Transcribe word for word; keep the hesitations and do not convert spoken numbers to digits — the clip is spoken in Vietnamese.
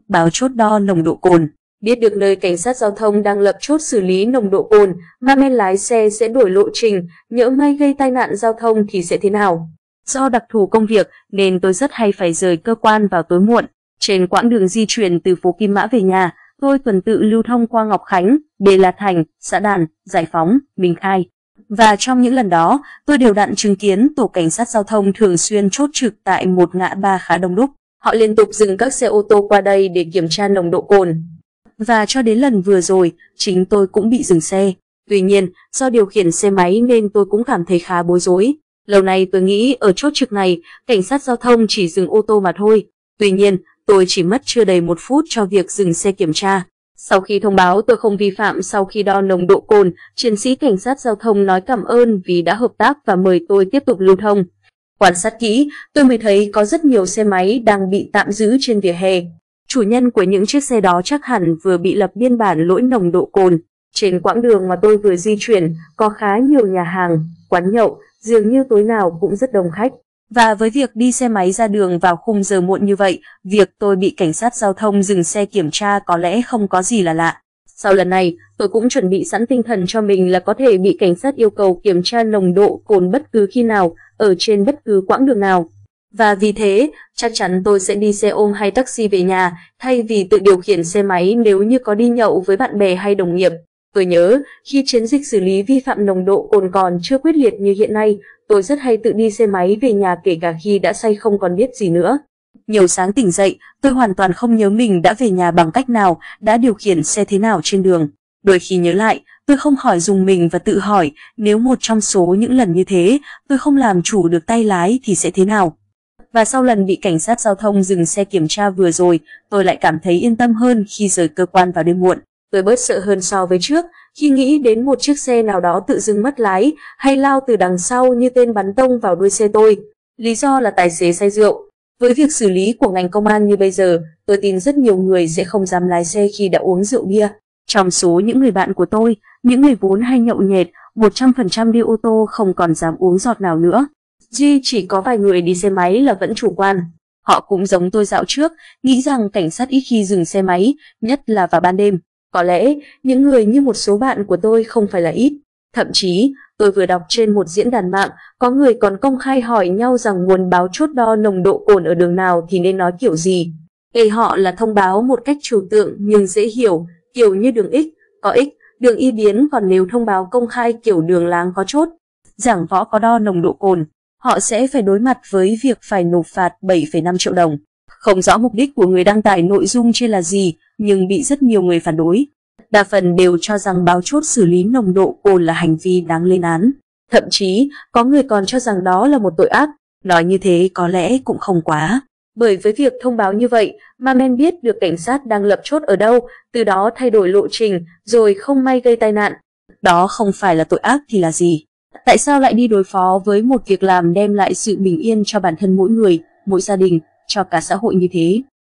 báo chốt đo nồng độ cồn. Biết được nơi cảnh sát giao thông đang lập chốt xử lý nồng độ cồn, mà men lái xe sẽ đổi lộ trình, nhỡ may gây tai nạn giao thông thì sẽ thế nào? Do đặc thù công việc nên tôi rất hay phải rời cơ quan vào tối muộn. Trên quãng đường di chuyển từ phố Kim Mã về nhà, tôi tuần tự lưu thông qua Ngọc Khánh, Đê La Thành, Xã Đàn, Giải Phóng, Minh Khai. Và trong những lần đó, tôi đều đặn chứng kiến tổ cảnh sát giao thông thường xuyên chốt trực tại một ngã ba khá đông đúc. Họ liên tục dừng các xe ô tô qua đây để kiểm tra nồng độ cồn. Và cho đến lần vừa rồi, chính tôi cũng bị dừng xe. Tuy nhiên, do điều khiển xe máy nên tôi cũng cảm thấy khá bối rối. Lâu nay tôi nghĩ ở chốt trực này, cảnh sát giao thông chỉ dừng ô tô mà thôi. Tuy nhiên, tôi chỉ mất chưa đầy một phút cho việc dừng xe kiểm tra. Sau khi thông báo tôi không vi phạm sau khi đo nồng độ cồn, chiến sĩ cảnh sát giao thông nói cảm ơn vì đã hợp tác và mời tôi tiếp tục lưu thông. Quan sát kỹ, tôi mới thấy có rất nhiều xe máy đang bị tạm giữ trên vỉa hè. Chủ nhân của những chiếc xe đó chắc hẳn vừa bị lập biên bản lỗi nồng độ cồn. Trên quãng đường mà tôi vừa di chuyển, có khá nhiều nhà hàng, quán nhậu, dường như tối nào cũng rất đông khách. Và với việc đi xe máy ra đường vào khung giờ muộn như vậy, việc tôi bị cảnh sát giao thông dừng xe kiểm tra có lẽ không có gì là lạ. Sau lần này, tôi cũng chuẩn bị sẵn tinh thần cho mình là có thể bị cảnh sát yêu cầu kiểm tra nồng độ cồn bất cứ khi nào, ở trên bất cứ quãng đường nào. Và vì thế, chắc chắn tôi sẽ đi xe ôm hay taxi về nhà, thay vì tự điều khiển xe máy nếu như có đi nhậu với bạn bè hay đồng nghiệp. Tôi nhớ, khi chiến dịch xử lý vi phạm nồng độ cồn còn chưa quyết liệt như hiện nay, tôi rất hay tự đi xe máy về nhà kể cả khi đã say không còn biết gì nữa. Nhiều sáng tỉnh dậy, tôi hoàn toàn không nhớ mình đã về nhà bằng cách nào, đã điều khiển xe thế nào trên đường. Đôi khi nhớ lại, tôi không khỏi rùng mình và tự hỏi, nếu một trong số những lần như thế, tôi không làm chủ được tay lái thì sẽ thế nào. Và sau lần bị cảnh sát giao thông dừng xe kiểm tra vừa rồi, tôi lại cảm thấy yên tâm hơn khi rời cơ quan vào đêm muộn. Tôi bớt sợ hơn so với trước, khi nghĩ đến một chiếc xe nào đó tự dưng mất lái, hay lao từ đằng sau như tên bắn tông vào đuôi xe tôi. Lý do là tài xế say rượu. Với việc xử lý của ngành công an như bây giờ, tôi tin rất nhiều người sẽ không dám lái xe khi đã uống rượu bia. Trong số những người bạn của tôi, những người vốn hay nhậu nhẹt, một trăm phần trăm đi ô tô không còn dám uống giọt nào nữa. Duy chỉ có vài người đi xe máy là vẫn chủ quan. Họ cũng giống tôi dạo trước, nghĩ rằng cảnh sát ít khi dừng xe máy, nhất là vào ban đêm. Có lẽ, những người như một số bạn của tôi không phải là ít. Thậm chí, tôi vừa đọc trên một diễn đàn mạng, có người còn công khai hỏi nhau rằng muốn báo chốt đo nồng độ cồn ở đường nào thì nên nói kiểu gì. Ý họ là thông báo một cách trừu tượng nhưng dễ hiểu, kiểu như đường X, có X, đường Y biến, còn nếu thông báo công khai kiểu đường láng có chốt, giảng võ có đo nồng độ cồn, họ sẽ phải đối mặt với việc phải nộp phạt bảy phẩy năm triệu đồng. Không rõ mục đích của người đăng tải nội dung trên là gì, nhưng bị rất nhiều người phản đối. Đa phần đều cho rằng báo chốt xử lý nồng độ cồn là hành vi đáng lên án. Thậm chí, có người còn cho rằng đó là một tội ác. Nói như thế có lẽ cũng không quá. Bởi với việc thông báo như vậy, mà men biết được cảnh sát đang lập chốt ở đâu, từ đó thay đổi lộ trình, rồi không may gây tai nạn. Đó không phải là tội ác thì là gì? Tại sao lại đi đối phó với một việc làm đem lại sự bình yên cho bản thân mỗi người, mỗi gia đình, cho cả xã hội như thế?